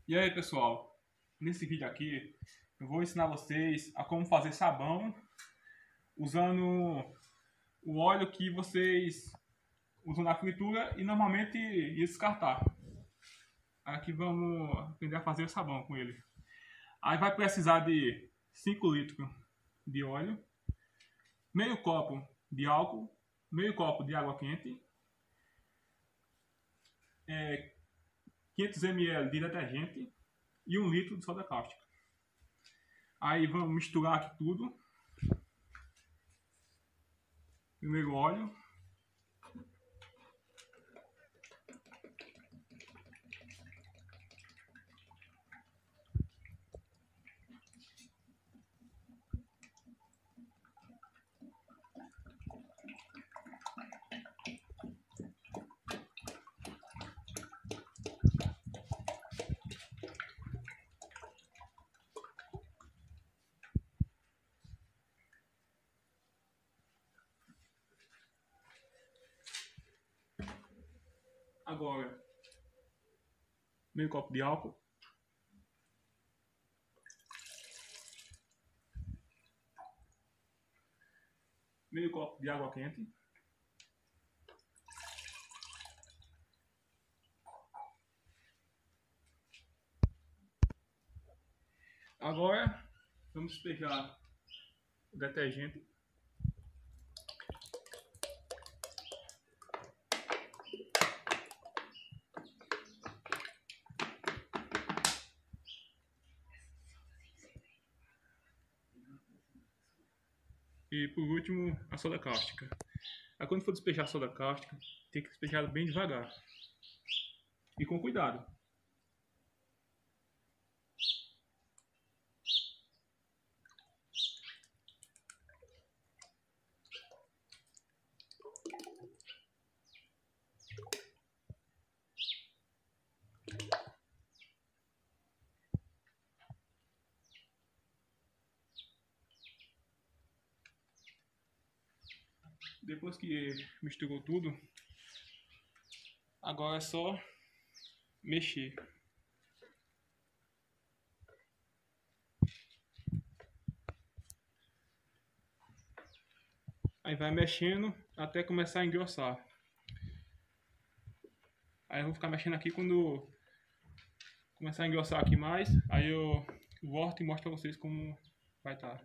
E aí pessoal, nesse vídeo aqui eu vou ensinar vocês a como fazer sabão usando o óleo que vocês usam na fritura e normalmente ia descartar. Aqui vamos aprender a fazer o sabão com ele. Aí vai precisar de 5 litros de óleo, meio copo de álcool, meio copo de água quente, 500 ml de detergente e 1 litro de soda cáustica. Aí vamos misturar aqui tudo. Primeiro óleo. Agora, meio copo de álcool. Meio copo de água quente. Agora, vamos despejar o detergente. E por último, a soda cáustica. Aí quando for despejar a soda cáustica, tem que despejar bem devagar. E com cuidado. Depois que misturou tudo, agora é só mexer. Aí vai mexendo até começar a engrossar. Aí eu vou ficar mexendo aqui quando começar a engrossar aqui mais. Aí eu volto e mostro pra vocês como vai estar.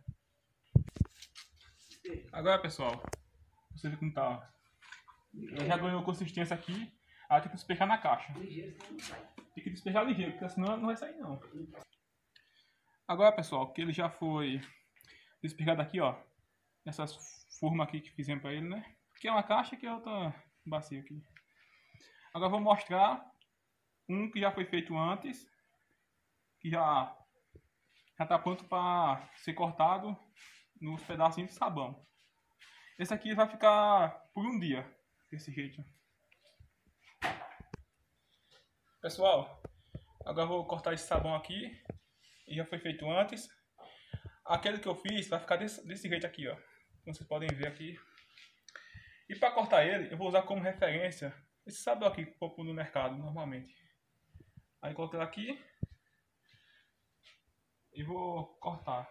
Agora pessoal, você vê como tá. Eu já ganhou consistência aqui. Aí tem que despejar na caixa. Tem que despejar ligeiro, porque senão não vai sair não. Agora pessoal, que ele já foi despejado aqui, ó. Essas formas aqui que fizemos pra ele, né? Que é uma caixa que é outra bacia aqui. Agora eu vou mostrar um que já foi feito antes. Que já tá pronto para ser cortado nos pedacinhos de sabão. Esse aqui vai ficar por um dia, desse jeito. Pessoal, agora eu vou cortar esse sabão aqui. E já foi feito antes. Aquele que eu fiz vai ficar desse jeito aqui, ó. Como vocês podem ver aqui. E para cortar ele, eu vou usar como referência esse sabão aqui que eu compro no mercado normalmente. Aí coloco ele aqui e vou cortar.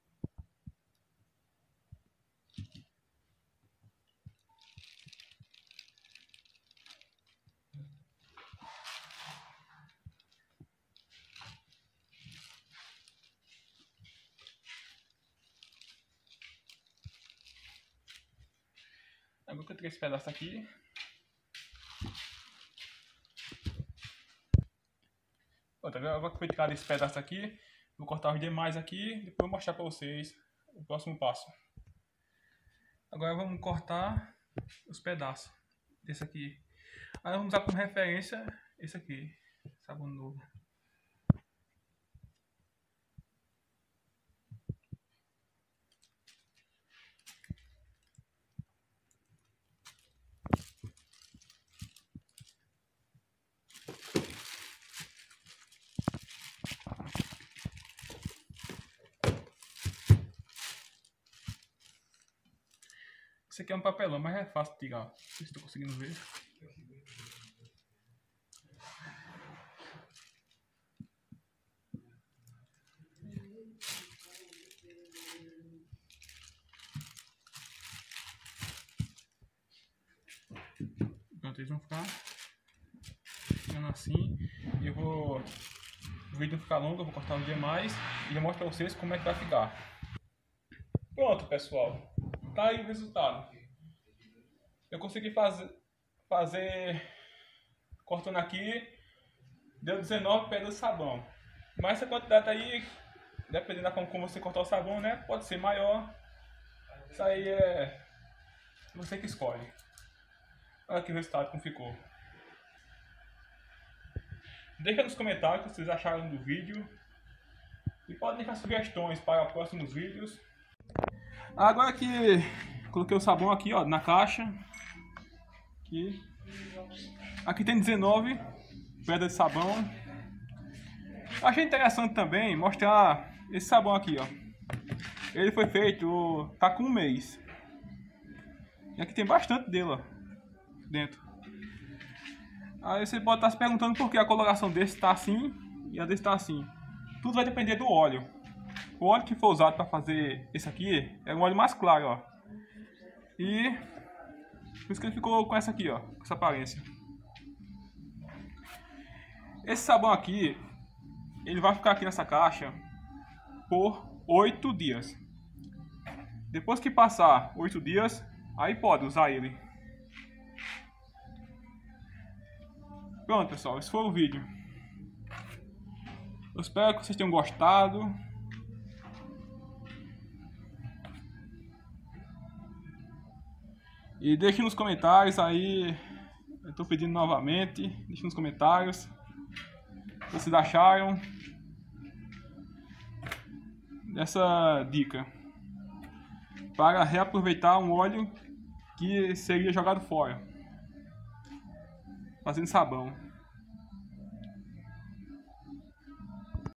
Aí vou cortar esse pedaço aqui. Agora eu vou tirar esse pedaço aqui. Vou cortar os demais aqui. Depois vou mostrar para vocês o próximo passo. Agora vamos cortar os pedaços desse aqui. Aí vamos usar como referência esse aqui. Sabão novo. Esse aqui é um papelão, mas é fácil de tirar. Não sei se estou conseguindo ver. eles vão ficar ficando assim. E eu vou... O vídeo não ficar longo, eu vou cortar um dia mais e eu mostro pra vocês como é que vai ficar. Pronto, pessoal. Tá aí o resultado. Eu consegui fazer cortando aqui, deu 19 pedras de sabão. Mas essa quantidade aí, dependendo da como você cortar o sabão, né, pode ser maior. Isso aí é você que escolhe. Olha aqui o resultado como ficou. Deixa nos comentários o que vocês acharam do vídeo. E podem deixar sugestões para próximos vídeos. Agora que coloquei o sabão aqui, ó, na caixa. Aqui tem 19 pedras de sabão. Achei interessante também mostrar esse sabão aqui, ó. Ele foi feito, tá com 1 mês. E aqui tem bastante dele, ó, dentro. Aí você pode estar se perguntando por que a coloração desse tá assim e a desse tá assim. Tudo vai depender do óleo. O óleo que for usado para fazer esse aqui é um óleo mais claro, ó. E por isso que ele ficou com essa aqui, ó, com essa aparência. Esse sabão aqui, ele vai ficar aqui nessa caixa por 8 dias. Depois que passar 8 dias, aí pode usar ele. Pronto, pessoal, esse foi o vídeo. Eu espero que vocês tenham gostado. E deixe nos comentários aí, eu tô pedindo novamente, deixe nos comentários o que vocês acharam dessa dica para reaproveitar um óleo que seria jogado fora, fazendo sabão.